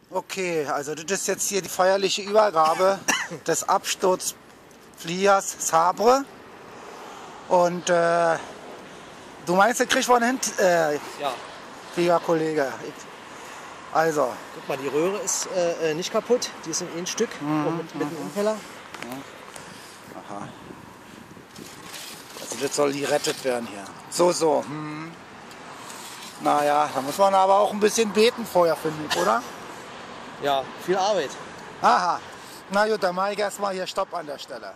Okay, also das ist jetzt hier die feierliche Übergabe des Absturzfliegers Sabre. Und du meinst, der kriegt man hin, Ja. Fliegerkollege. Also. Guck mal, die Röhre ist nicht kaputt, die ist in ein Stück, auch mit dem Impeller. Aha. Also das soll gerettet werden hier. So. Naja, da muss man aber auch ein bisschen beten vorher, finde ich, oder? Ja, viel Arbeit. Aha. Na gut, dann mache ich erstmal hier Stopp an der Stelle.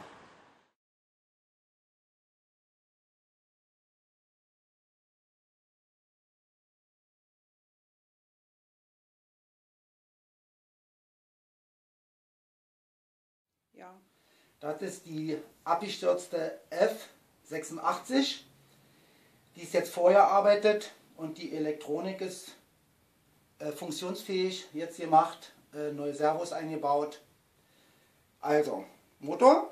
Ja. Das ist die abgestürzte F86. Die ist jetzt vorher arbeitet und die Elektronik ist funktionsfähig, jetzt gemacht, neue Servos eingebaut. Also, Motor.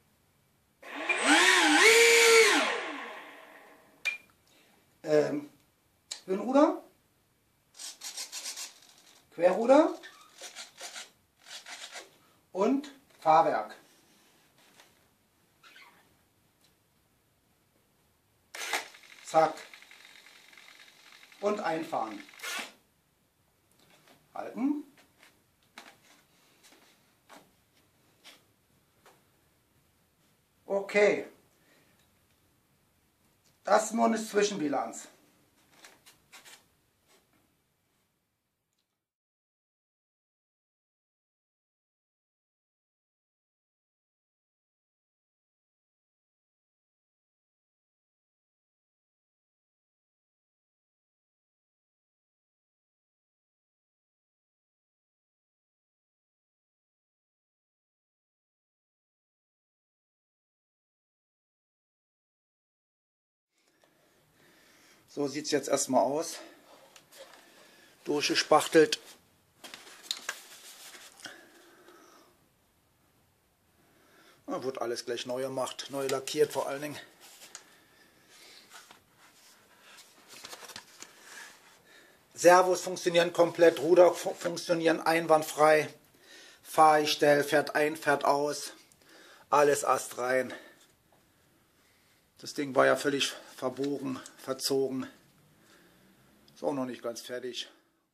Höhenruder. Querruder. Und Fahrwerk. Zack. Und einfahren. Halten. Okay. Das ist nur eine Zwischenbilanz. So sieht es jetzt erstmal aus. Durchgespachtelt. Da wird alles gleich neu gemacht, neu lackiert vor allen Dingen. Servos funktionieren komplett, Ruder funktionieren einwandfrei. Fahrgestell fährt ein, fährt aus. Alles astrein. Das Ding war ja völlig verbogen, verzogen. Ist auch noch nicht ganz fertig.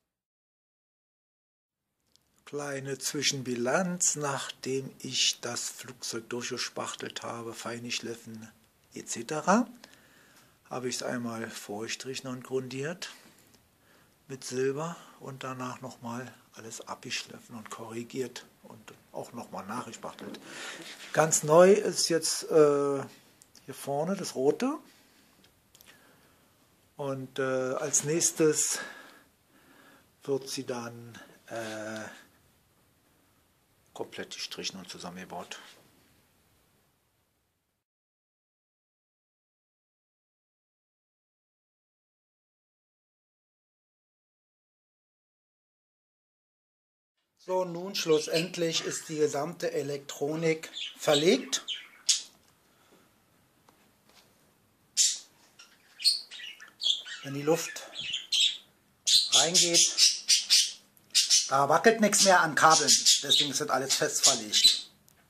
Kleine Zwischenbilanz, nachdem ich das Flugzeug durchgespachtelt habe, fein geschliffen etc., habe ich es einmal vorgestrichen und grundiert mit Silber und danach nochmal alles abgeschliffen und korrigiert und auch nochmal nachgespachtelt. Ganz neu ist jetzt hier vorne das Rote und als nächstes wird sie dann komplett gestrichen und zusammengebaut. So, nun schlussendlich ist die gesamte Elektronik verlegt. Wenn die Luft reingeht, da wackelt nichts mehr an Kabeln, deswegen ist das alles fest verlegt.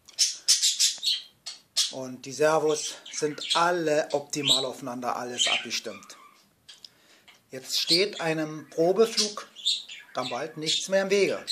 Und die Servos sind alle optimal aufeinander, alles abgestimmt. Jetzt steht einem Probeflug dann bald nichts mehr im Wege.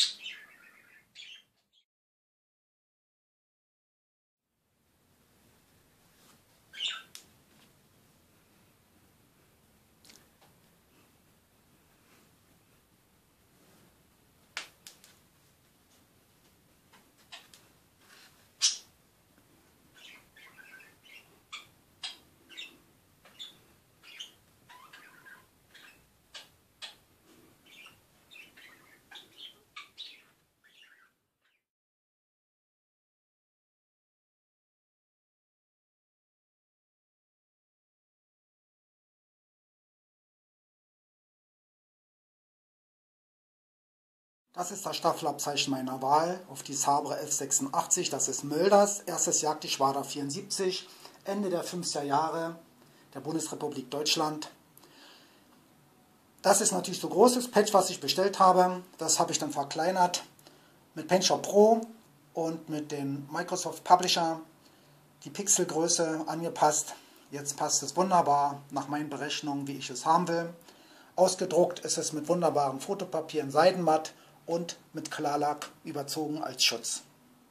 Das ist das Staffelabzeichen meiner Wahl auf die Sabre F86. Das ist Mölders, erstes Jagdgeschwader 74, Ende der 50er Jahre der Bundesrepublik Deutschland. Das ist natürlich so großes Patch, was ich bestellt habe. Das habe ich dann verkleinert mit PaintShop Pro und mit dem Microsoft Publisher die Pixelgröße angepasst. Jetzt passt es wunderbar nach meinen Berechnungen, wie ich es haben will. Ausgedruckt ist es mit wunderbarem Fotopapier in Seidenmatt und mit Klarlack überzogen als Schutz.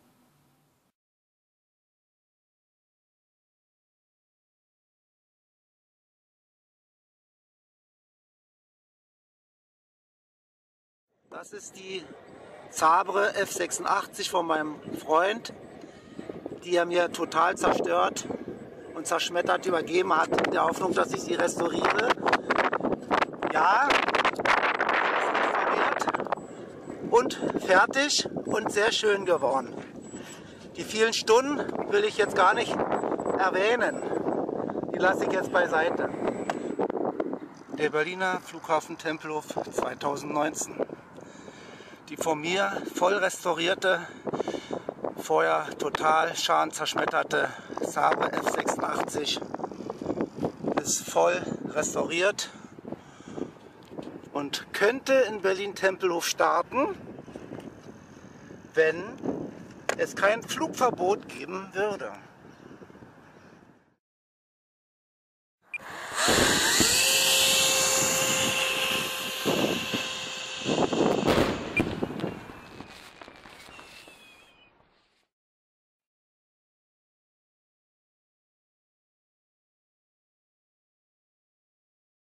Das ist die Sabre F86 von meinem Freund, die er mir total zerstört und zerschmettert übergeben hat, in der Hoffnung, dass ich sie restauriere. Ja, und fertig und sehr schön geworden. Die vielen Stunden will ich jetzt gar nicht erwähnen. Die lasse ich jetzt beiseite. Der Berliner Flughafen Tempelhof 2019. Die von mir voll restaurierte, vorher total schadenzerschmetterte Sabre F86 ist voll restauriert und könnte in Berlin-Tempelhof starten, wenn es kein Flugverbot geben würde.